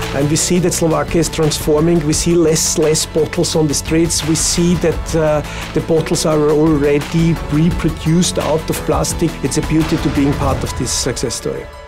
And we see that Slovakia is transforming. We see less bottles on the streets. We see that the bottles are already reproduced out of plastic. It's a beauty to being part of this success story.